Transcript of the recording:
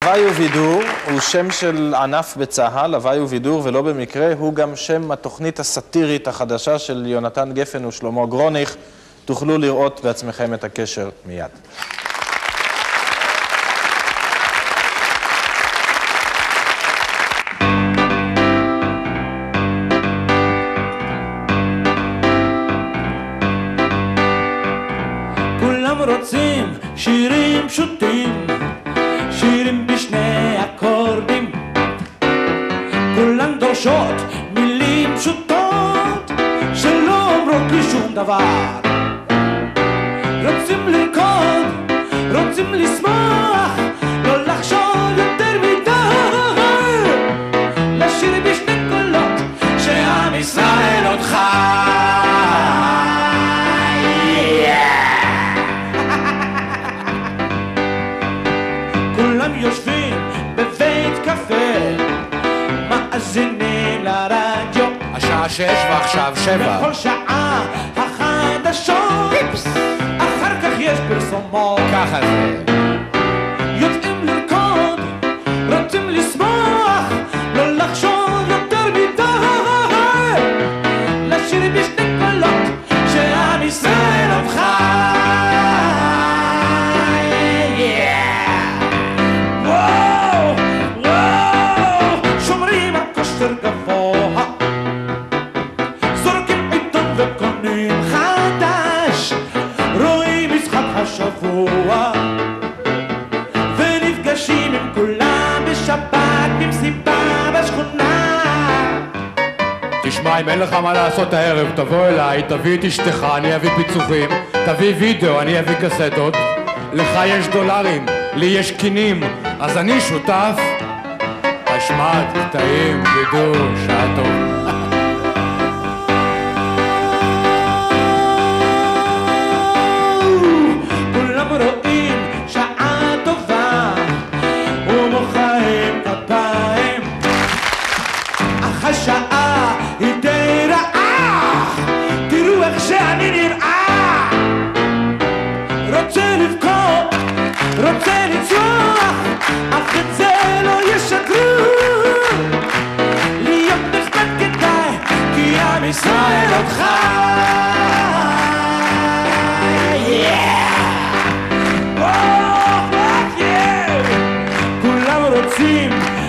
הוואי ובידור הוא שם של ענף בצהל, הוואי ובידור, ולא במקרה, הוא גם שם התוכנית הסאטירית החדשה של יונתן גפן ושלמה גרוניך. תוכלו לראות בעצמכם את הקשר מיד. כולם רוצים שירים פשוטים, שירים בשני אקורדים, כולן דורשות מילים פשוטות שלא אומרות לי שום דבר. רוצים לרקוד, רוצים לשמוח, לא לחשוב יותר מדי, לשיר בשני קולות שעם ישראל עוד חי. כולם יושבים בבית קפה, מאזינים לרדיו, השעה 6 ועכשיו 7. בכל שעה החדשות, אחר כך יש פרסומות. ככה זה. יוצאים לרקוד, רוצים לשמוח, לא לחשוב יותר מדי, לשיר בשני קולות שעם ישראל עוד חי. שומרים על כושר גבוה, זורקים עיתון וקונים חדש, רואים משחק השבוע ונפגשים עם כולם בשבת במסיבה בשכונה. תשמע, אם אין לך מה לעשות הערב, תבוא אליי, תביא את אשתך, אני אביא פיצוחים, תביא וידאו, אני אביא קסטות, לך יש דולרים, לי יש קינים, אז אני שותף. השמעת, קטעים, בידור, שעה טוב. כולם רואים שעה טובה ומוחאים כפיים, אך השעה היא די רעה, תראו איך שאני נראה. רוצה לבכות, רוצה לצרוח, אך את זה לא ישקרו. להיות נחמד כדאי, כי עם ישראל עוד חי. כולם רוצים